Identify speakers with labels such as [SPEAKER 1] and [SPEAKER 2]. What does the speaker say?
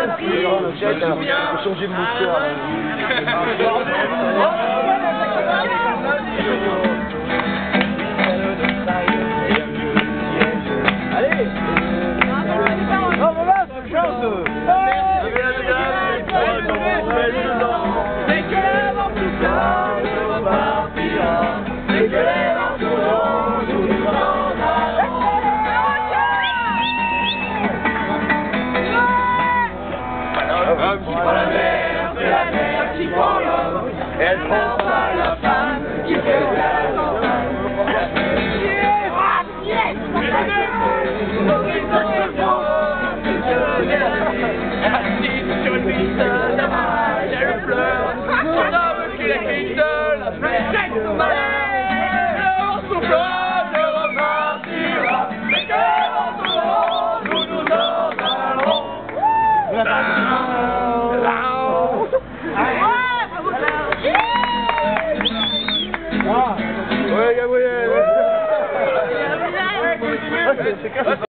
[SPEAKER 1] changer de moteur. Allez. Non mais là, c'est chance. C'est que l'avant tout ça repartira. C'est que les vents tourneront, nous nous en allons. L'homme qui prend la mer, c'est la mer qui prend l'homme. Elle prend pas la femme qui fait la campagne. Assise sur une piste d'amage, elle pleure. Son homme qui la quitte, la flèche de malheur. Le vent soufflera, je repartira. Mais que le vent tourneront, nous nous en allons. Ouais, ouais, ouais.